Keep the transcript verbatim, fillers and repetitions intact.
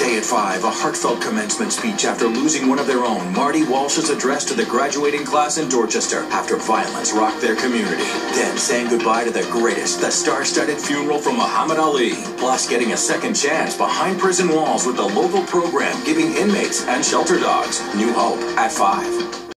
Today at five, a heartfelt commencement speech after losing one of their own. Marty Walsh's address to the graduating class in Dorchester after violence rocked their community. Then saying goodbye to the greatest, the star-studded funeral from Muhammad Ali. Plus getting a second chance behind prison walls with the local program giving inmates and shelter dogs new hope at five.